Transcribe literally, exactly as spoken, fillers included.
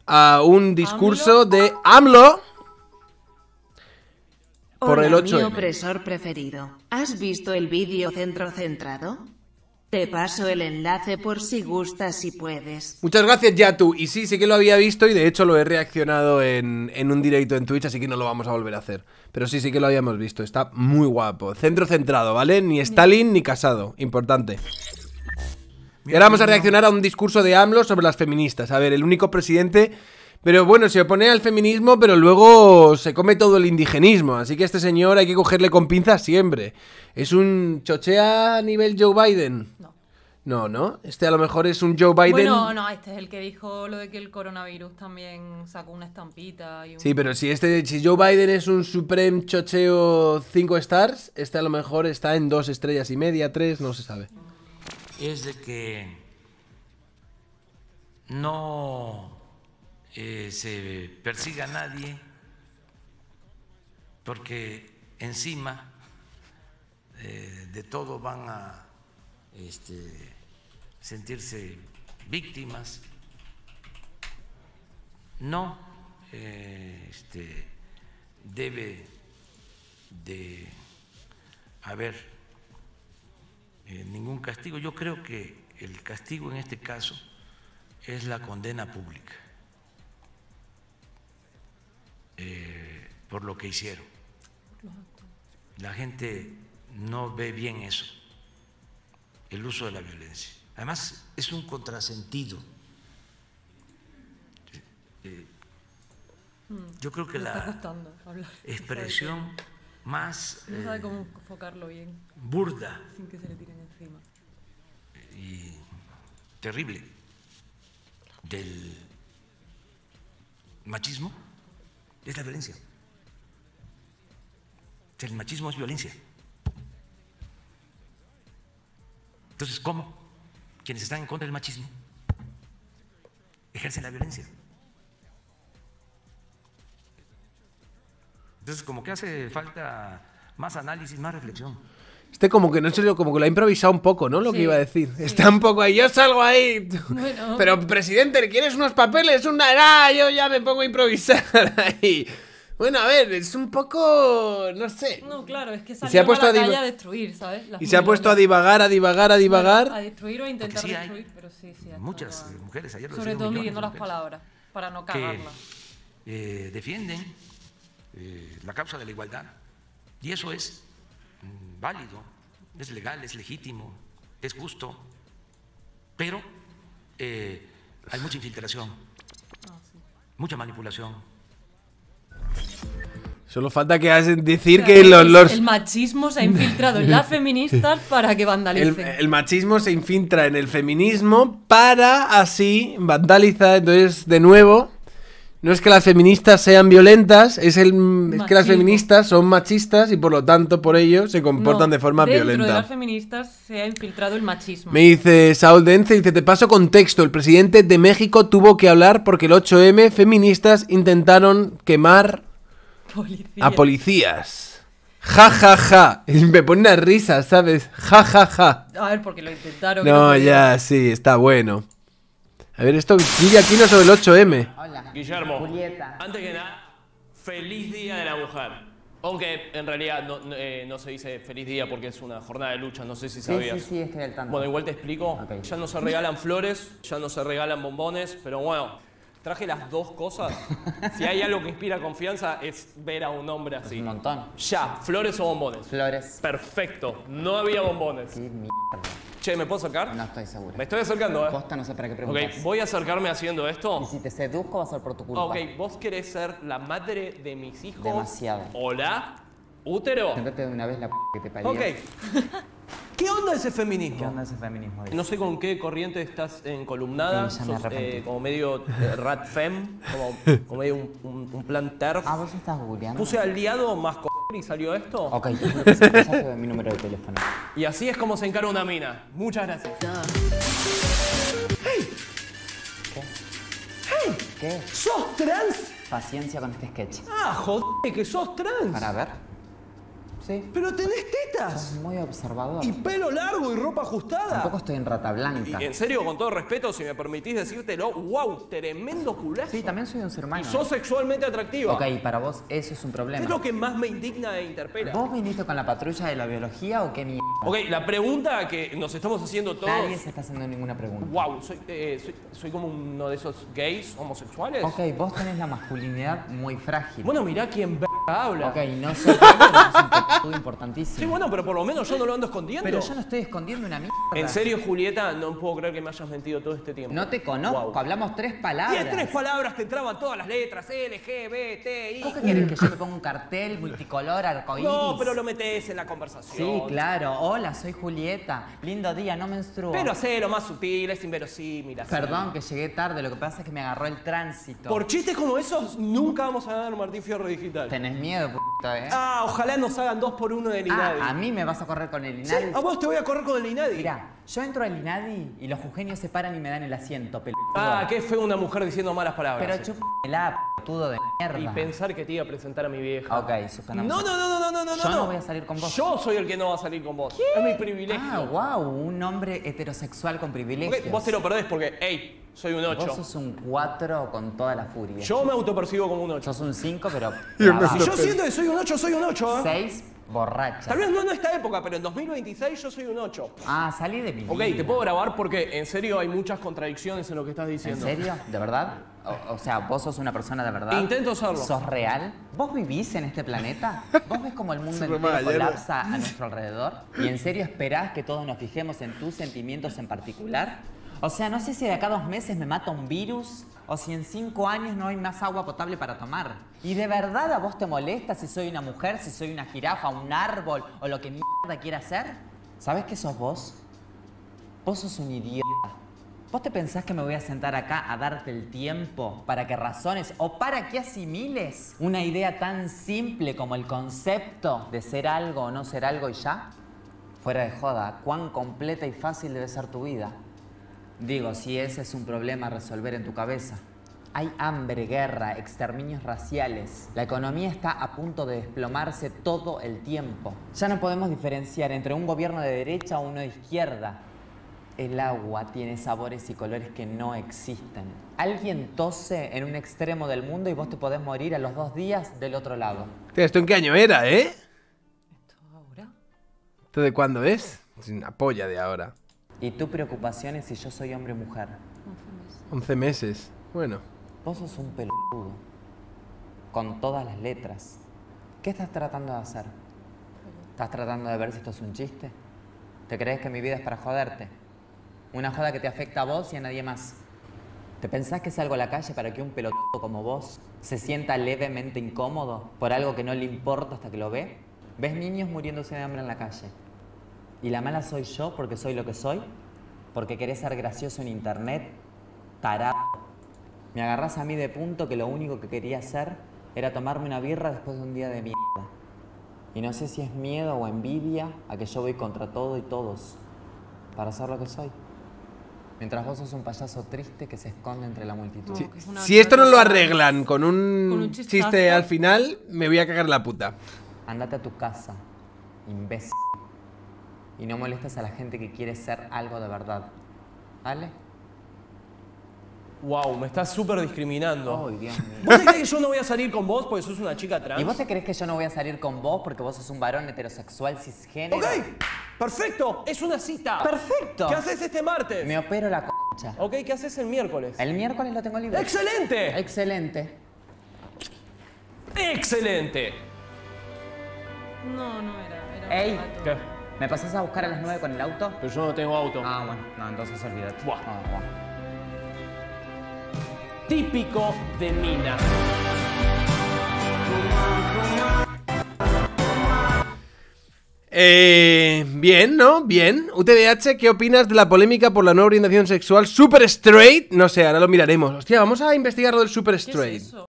a un discurso de AMLO por Hola, el ocho eme. mi opresor preferido. ¿Has visto el vídeo Centro Centrado? Te paso el enlace por si gustas si puedes. Muchas gracias, Yatu. Y sí, sí que lo había visto y de hecho lo he reaccionado en, en un directo en Twitch, así que no lo vamos a volver a hacer. Pero sí, sí que lo habíamos visto. Está muy guapo. Centro centrado, ¿vale? Ni Stalin ni Casado. Importante. Y ahora vamos a reaccionar a un discurso de AMLO sobre las feministas. A ver, el único presidente... Pero bueno, se opone al feminismo, pero luego se come todo el indigenismo. Así que a este señor hay que cogerle con pinzas siempre. ¿Es un chochea a nivel Joe Biden? No. No, ¿no? Este a lo mejor es un Joe Biden... Bueno, no, este es el que dijo lo de que el coronavirus también sacó una estampita y un... Sí, pero si este si Joe Biden es un Supreme chocheo cinco stars, este a lo mejor está en dos estrellas y media, tres, no se sabe. Es de que no eh, se persiga a nadie porque encima eh, de todo van a este, sentirse víctimas. No eh, este, debe de haber eh, ningún castigo. Yo creo que el castigo en este caso es la condena pública eh, por lo que hicieron. La gente no ve bien eso, el uso de la violencia. Además, es un contrasentido. Eh, yo creo que la expresión más no sabe cómo enfocarlo bien, burda sin que se le tiren encima y terrible del machismo es la violencia. El machismo es violencia. Entonces, ¿cómo quienes están en contra del machismo ejercen la violencia? Entonces, como que hace falta más análisis, más reflexión. Este como que no sé, como que lo ha improvisado un poco, ¿no? Lo sí, que iba a decir. Sí. Está un poco ahí, yo salgo ahí. Bueno. Pero, presidente, ¿quieres unos papeles? Una... Ah, yo ya me pongo a improvisar ahí. Bueno, a ver, es un poco... no sé. No, claro, es que se ha salió puesto a la a calle diva- a destruir, ¿sabes? Las Y se ha puesto a mujeres. divagar, a divagar, a divagar. A destruir o a intentar Porque sí hay destruir, pero sí, sí. ha muchas estado a- mujeres, ayer lo Sobre decían todo millones midiendo de las mujeres, palabras, para no que cagarla. eh, defienden eh, la causa de la igualdad. Y eso es mm, válido, es legal, es legítimo, es justo. Pero eh, hay mucha infiltración, Ah, sí. mucha manipulación. Solo falta que hacen decir O sea, que los... el- los- El machismo se ha infiltrado en las feministas para que El, vandalicen. el machismo se infiltra en el feminismo para así vandalizar. Entonces, de nuevo, no es que las feministas sean violentas, es, el, es que las Machismo. feministas son machistas y por lo tanto, por ello, se comportan No, de forma dentro violenta. de las feministas se ha infiltrado el machismo. Me dice Saúl Dence, dice, te paso contexto, el presidente de México tuvo que hablar porque el ocho eme feministas intentaron quemar Policía. a policías. Ja, ja, ja. Y me pone una risa, ¿sabes? Ja, ja, ja. A ver, porque lo intentaron. que No, podían. ya, sí, está bueno. A ver, esto Guille Aquino sobre el ocho eme. Hola. Guillermo, Julieta. antes que nada, feliz Día de la Mujer. Aunque en realidad no, no, eh, no se dice feliz día porque es una jornada de lucha, no sé si Sí, sabías. sí, sí, estoy al tanto. Bueno, igual te explico. Ok. Ya no se regalan flores, ya no se regalan bombones, pero bueno, traje las dos cosas. Si hay algo que inspira confianza es ver a un hombre así. Un montón. Ya, flores o bombones. Flores. Perfecto, no había bombones. Qué mierda. Che, ¿me puedo acercar? No estoy segura. Me estoy acercando, ¿eh? Posta, no sé para qué preguntas. Ok, voy a acercarme haciendo Y esto. si te seduzco va a ser por tu culpa. Ok, ¿vos querés ser la madre de mis hijos? Demasiado. ¿Hola? ¿Útero? Sentate de una vez la p que te parió. Ok. ¿Qué onda ese feminismo? ¿Qué onda ese feminismo? No sé con qué corriente estás encolumnada. Sí, ya me Sos, arrepentí. eh, como medio eh, rat fem, como, como medio un, un- un plan terf. Ah, vos estás googleando. Puse aliado más co y salió esto. Ok, te juro que se ya te doy mi número de teléfono. Y así es como se encara una mina. Muchas gracias. ¿Qué? ¿Sos trans? Paciencia con este sketch. Ah, joder, que sos trans. Para ver. Sí. Pero tenés tetas. Muy observador. Y pelo largo y ropa ajustada. Tampoco estoy en rata blanca. Y en serio, con todo respeto, si me permitís decírtelo, wow, tremendo culazo. Sí, también soy un ser humano. Y sos sexualmente atractiva. Ok, para vos eso es un ¿Qué problema. es lo que más me indigna e interpela? ¿Vos viniste con la patrulla de la biología o qué mierda? Ok, la pregunta que nos estamos haciendo todos... Nadie se está haciendo ninguna pregunta. Wow, soy, eh, soy, soy como uno de esos gays homosexuales. Ok, vos tenés la masculinidad muy frágil. Bueno, mirá quién b habla. Ok, no soy yo, pero sos un pelotudo importantísimo. Sí, bueno, pero por lo menos yo no lo ando escondiendo. Pero yo no estoy escondiendo una mierda. En serio, Julieta, no puedo creer que me hayas mentido todo este tiempo. No te conozco, Wow. hablamos tres Y palabras. en tres palabras te entraban todas las letras, L, G, B, T, I. ¿Vos qué querés que yo me ponga un cartel multicolor, arcoíris? No, pero lo metés en la conversación. Sí, claro. Hola, soy Julieta. Lindo día, no menstruo. Pero hacelo más sutil, es inverosímil. así. Perdón que llegué tarde, lo que pasa es que me agarró el tránsito. Por chistes como esos, nunca vamos a ganar Martín Fierro Digital. Tenés miedo, puta, ¿eh? Ah, ojalá nos hagan dos por uno del Ah, INADI. a mí me vas a correr con el Sí, INADI. a vos te voy a correr con el INADI. Mirá, yo entro al INADI y los jujeños se paran y me dan el asiento, pelotudo. Ah, qué fue una mujer diciendo malas palabras. Pero chúpela, pelotudo de mierda. Y pensar que te iba a presentar a mi vieja. Ok, suspenamos. No, no, no, no, no, no, Yo no. no voy a salir con vos. Yo soy el que no va a salir con vos. Es mi privilegio. Ah, wow, un hombre heterosexual con privilegios. Ok, vos te lo perdés porque, hey, soy un ocho. Vos sos un cuatro con toda la furia. Yo me autopercibo como un ocho. Sos un cinco, pero Yo me clavado. Si yo siento que soy un ocho, soy un ocho. ¿eh? seis, borracha. Tal vez no en esta época, pero en dos mil veintiséis yo soy un ocho. Ah, salí de mi Ok, vida. te puedo grabar porque en serio hay muchas contradicciones en lo que estás ¿En diciendo. serio? ¿De verdad? O, o sea, vos sos una persona de verdad. Intento serlo. ¿Sos real? ¿Vos vivís en este planeta? ¿Vos ves cómo el mundo Super entero Magallan. colapsa a nuestro alrededor? ¿Y en serio esperás que todos nos fijemos en tus sentimientos en particular? O sea, no sé si de acá a dos meses me mata un virus o si en cinco años no hay más agua potable para tomar. ¿Y de verdad a vos te molesta si soy una mujer, si soy una jirafa, un árbol o lo que mierda quiera ser? ¿Sabés qué sos vos? Vos sos un idiota. ¿Vos te pensás que me voy a sentar acá a darte el tiempo para que razones o para que asimiles una idea tan simple como el concepto de ser algo o no ser algo y ya? Fuera de joda, cuán completa y fácil debe ser tu vida. Digo, si ese es un problema a resolver en tu cabeza. Hay hambre, guerra, exterminios raciales. La economía está a punto de desplomarse todo el tiempo. Ya no podemos diferenciar entre un gobierno de derecha o uno de izquierda. El agua tiene sabores y colores que no existen. Alguien tose en un extremo del mundo y vos te podés morir a los dos días del otro lado. Tío, ¿esto en qué año era, eh? ¿Esto ahora? ¿Esto de cuándo es? Es una polla de ahora. Y tu preocupación es si yo soy hombre o mujer. once meses. Bueno. Vos sos un pelotudo. Con todas las letras. ¿Qué estás tratando de hacer? ¿Estás tratando de ver si esto es un chiste? ¿Te crees que mi vida es para joderte? Una joda que te afecta a vos y a nadie más. ¿Te pensás que salgo a la calle para que un pelotudo como vos se sienta levemente incómodo por algo que no le importa hasta que lo ve? ¿Ves niños muriéndose de hambre en la calle? ¿Y la mala soy yo porque soy lo que soy? ¿Porque querés ser gracioso en internet? Tarado. Me agarrás a mí de punto que lo único que quería hacer era tomarme una birra después de un día de mierda. Y no sé si es miedo o envidia a que yo voy contra todo y todos para ser lo que soy. Mientras vos sos un payaso triste que se esconde entre la multitud. Si, que es una si esto no lo chaqueta. arreglan con un, Con un chiste chistazo. al final, me voy a cagar la puta. Andate a tu casa, imbécil. Y no molestes a la gente que quiere ser algo de verdad. ¿Vale? Wow, me estás súper discriminando. Ay, Dios mío. ¿Vos te crees que yo no voy a salir con vos porque sos una chica trans? ¿Y vos te crees que yo no voy a salir con vos porque vos sos un varón heterosexual cisgénero? Ok, perfecto, es una cita. ¡Perfecto! ¿Qué haces este martes? Me opero la concha. Ok, ¿qué haces el miércoles? El miércoles lo tengo libre. ¡Excelente! Excelente. ¡Excelente! No, no era. era Ey. un gato. ¿Qué? ¿Me pasás a buscar a las nueve con el auto? Pero yo no tengo auto. Ah, bueno. No, entonces olvídate. Buah. Ah, bueno. Típico de Mina. Eh, bien, ¿no? Bien. U T B H, ¿qué opinas de la polémica por la nueva orientación sexual Super Straight? No sé, ahora lo miraremos. Hostia, vamos a investigar lo del Super ¿Qué es Straight. eso?